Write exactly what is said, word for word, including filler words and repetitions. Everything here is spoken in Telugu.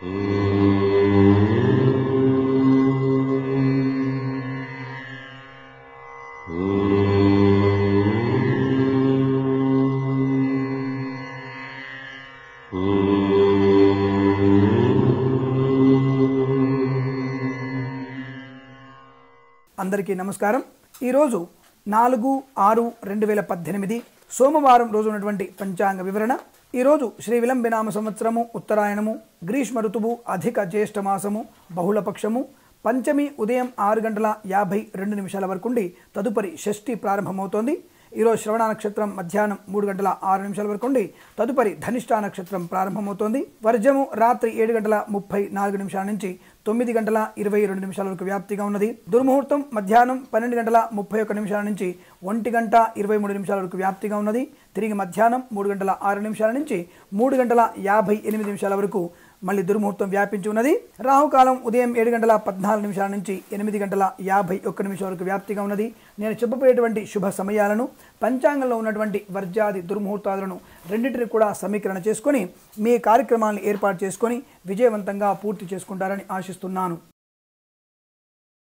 అందరికీ నమస్కారం। ఈరోజు నాలుగు ఆరు రెండు వేల పద్దెనిమిది సోమవారం రోజు ఉన్నటువంటి పంచాంగ వివరణ। ఈరోజు శ్రీ విలంబినామ సంవత్సరము ఉత్తరాయణము గ్రీష్మ ఋతువు అధిక జ్యేష్ఠ మాసము బహుళపక్షము పంచమి ఉదయం ఆరు గంటల యాభై రెండు నిమిషాల వరకుండి తదుపరి షష్ఠి ప్రారంభమవుతోంది। ఈరోజు శ్రవణ నక్షత్రం మధ్యాహ్నం మూడు గంటల ఆరు నిమిషాల వరకుండి తదుపరి ధనిష్ఠా నక్షత్రం ప్రారంభమవుతోంది। వర్జము రాత్రి ఏడు గంటల ముప్పై నాలుగు నిమిషాల నుంచి తొమ్మిది గంటల ఇరవై రెండు నిమిషాల వరకు వ్యాప్తిగా ఉన్నది। దుర్ముహూర్తం మధ్యాహ్నం పన్నెండు గంటల ముప్పై ఒక్క నిమిషాల నుంచి ఒంటి గంట ఇరవై మూడు నిమిషాల వరకు వ్యాప్తిగా ఉన్నది। తిరిగి మధ్యాహ్నం మూడు గంటల ఆరు నిమిషాల నుంచి మూడు గంటల యాభై ఎనిమిది నిమిషాల వరకు మళ్ళీ దుర్ముహూర్తం వ్యాపించి ఉన్నది। రాహుకాలం ఉదయం ఏడు గంటల పద్నాలుగు నిమిషాల నుంచి ఎనిమిది గంటల యాభై ఒక్క నిమిషాల వరకు వ్యాప్తిగా ఉన్నది। నేను చెప్పబోయేటువంటి శుభ సమయాలను పంచాంగంలో ఉన్నటువంటి వర్జాది దుర్ముహూర్తాలను రెండింటిని కూడా సమీకరణ చేసుకొని మీ కార్యక్రమాలను ఏర్పాటు చేసుకొని విజయవంతంగా పూర్తి చేసుకుంటారని ఆశిస్తున్నాను।